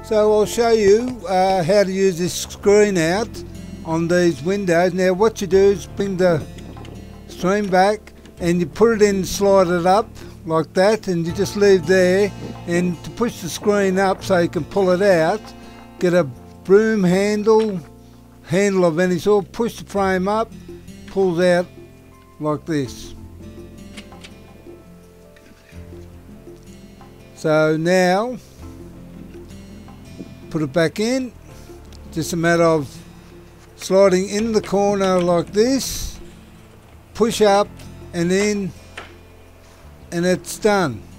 So I'll show you how to use this screen out on these windows. Now what you do is bring the stream back and you put it in, slide it up like that, and you just leave there, and to push the screen up so you can pull it out, get a broom handle of any sort, push the frame up, pulls out like this. So now put it back in, just a matter of sliding in the corner like this, push up and in, and it's done.